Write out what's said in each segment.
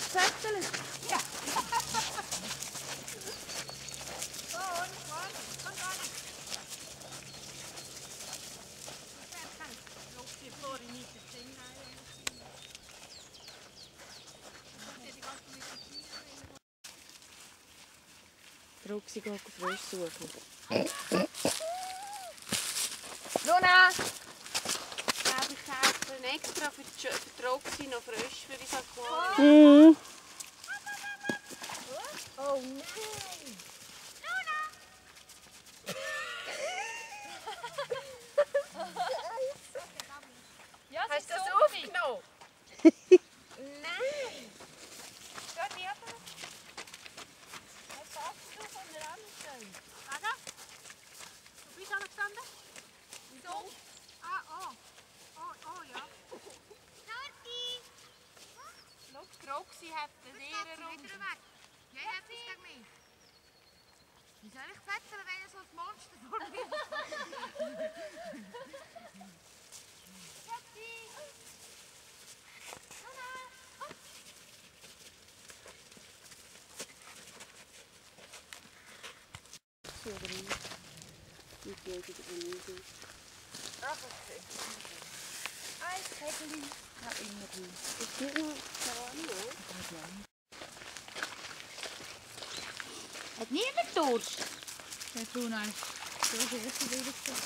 Zettel? Ja. So, und komm, gar nicht. Roxy, Flori, nicht das Ding rein. Roxy geht Frösche suchen. Luna! Ich kaufe extra für die Roxy noch Frösche für das Aquarium. Oh nein! Ja, Hast du das aufgenommen? Nein! Schau dir aber. Was sagst du von der anderen Seite? Anna? Du bist angestanden? Wieso? Ah, oh. Oh, ja. Sorti! Schau, die Roxy hat den Ehrenrund. Jij hebt het tegen mij. Wie soll ich zetteln, wenn ihr so ein Monster vor mir habt? Schatzi! Mama! Ach, okay. Ein Zettel. Ja, immer drin. Ist nicht noch Karan, Hat niemand Durst? Ja, du nein. Du hast erst wieder gesagt.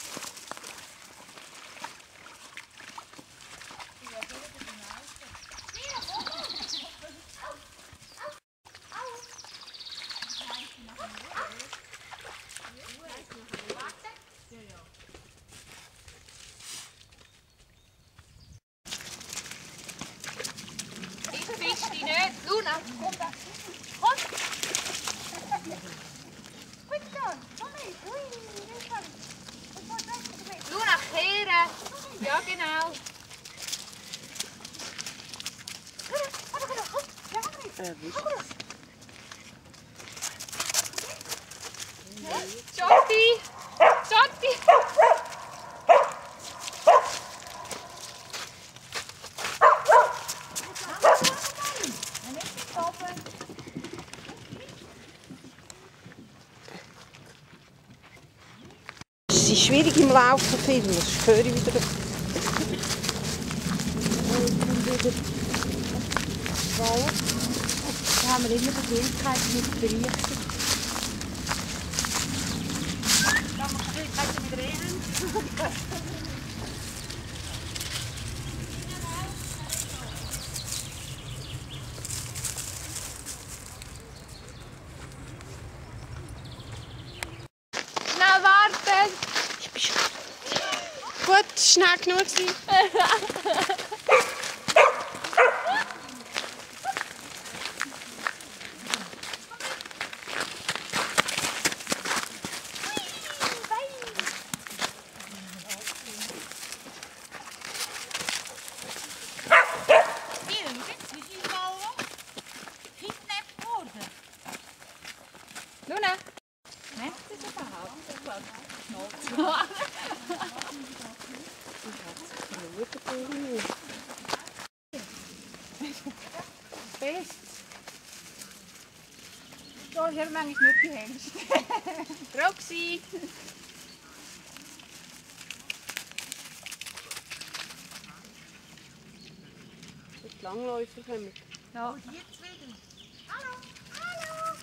Ich fisch dich nicht. Luna, komm da. Komm. Gut dann. Komm mit. Luna, kehren. Ja, genau. Schotti! Schotti! Es ist schwierig im Laufen filmen, das höre ich wieder. Da haben wir immer die Schwierigkeiten mit der Berichtung. Da haben wir Schwierigkeiten mit Rehen. Schnell warten! Ich bin schon... Gut, schnell genug sein. Luna! Merkt ihr das überhaupt? Best. So, ich habe manchmal nicht gehängst. Roxy! Die Langläufer kommen. Ja. Und jetzt wieder. Hallo, hallo.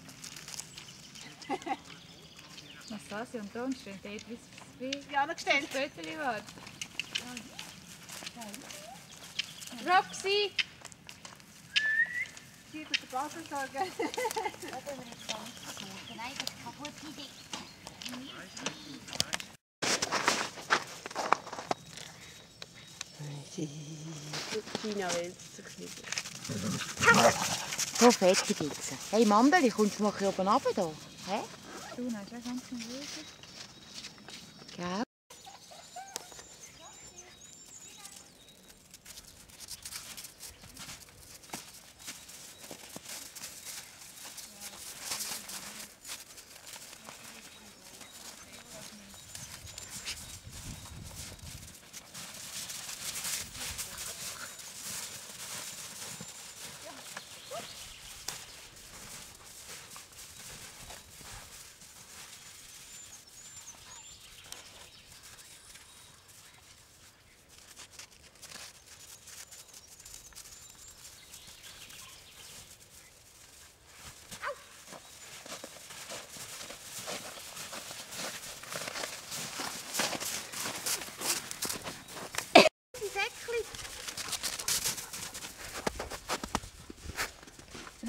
Nastasia und Don stehen dort, wie Ja, noch gestellt. Föteli wird. Roxy! Sie hat den Basel sagen. Da können wir jetzt gar nicht versuchen. Nein, das ist keine gute Idee. Tina wälzt sich wieder. So fertig jetzt. Hey Mandeli, kommst du mal oben runter da? Hä? Du hast auch ganz nervös. Gell?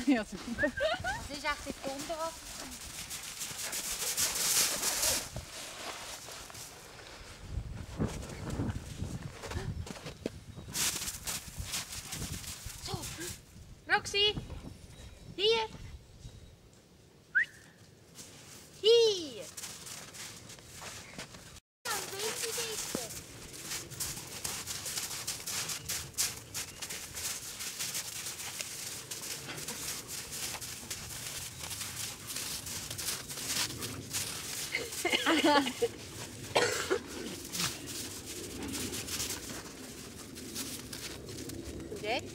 Ja, super. Was ist echt die Unterwasser? Roxy! Hier! Hier! Und jetzt?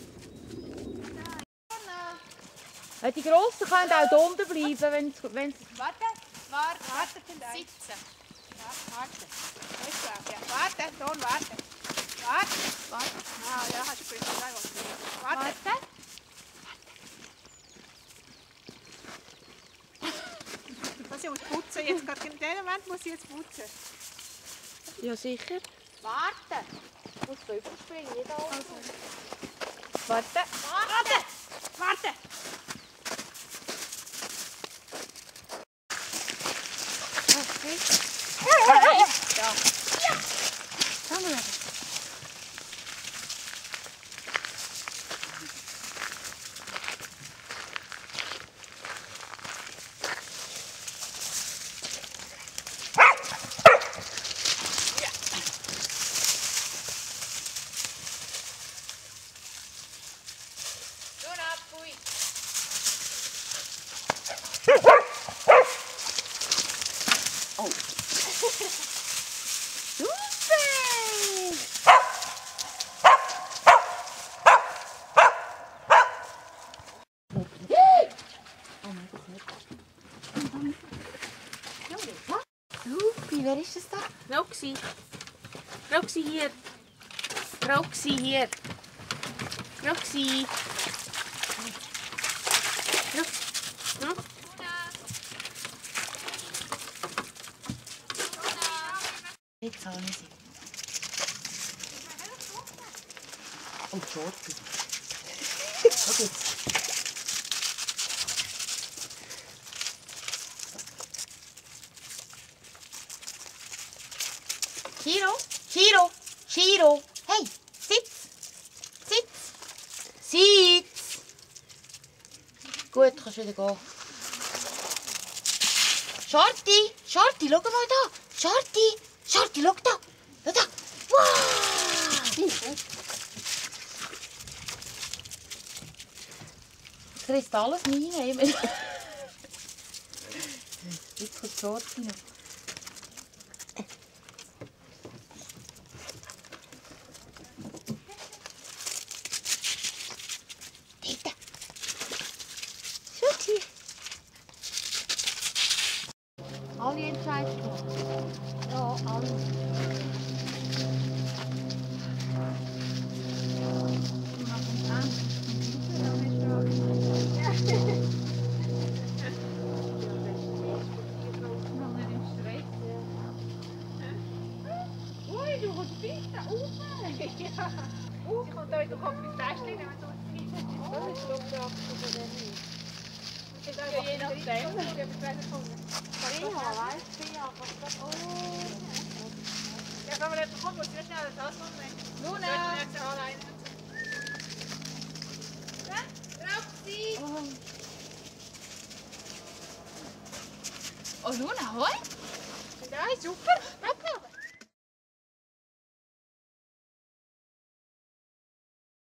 Die Grossen können auch hier unten bleiben, wenn sie... Warte, Sitzen. warte. Ja, warte, Ton, warte. Warte. Ah, ja, hast du gewusst. Warte. Ich muss putzen. Jetzt gerade in dem Moment muss ich jetzt putzen. Ja, sicher. Warten! Ich muss rüberspringen, nicht alles. Warte. Lupi, wer ist das da? Roxy! Roxy hier! Roxy hier! Roxy! Hm? Jetzt habe ich sie. Und die Schorte. Schau jetzt. Shiro, hey, sitz. Gut, kannst wieder gehen. Shorty, schau mal da. Shorty, schau da. Schau da. Wow! Du kriegst alles reinnehmen. Jetzt kommt Shorty noch. Alle Entscheidungen gemacht? Ja, alle. Ui, du kommst bitte rauf. Ja. Sie kommt da in den Kopf ins Täschchen, wenn man so Das ist doch der Apfel von dem hier. ja, je nachdem. Weißt du, ja, was das... Oh! Ja, kann man nicht bekommen, muss ich schnell das ausmachen. Luna! Jetzt alleine. Roxy! Oh, Luna, hoi? Ja, super.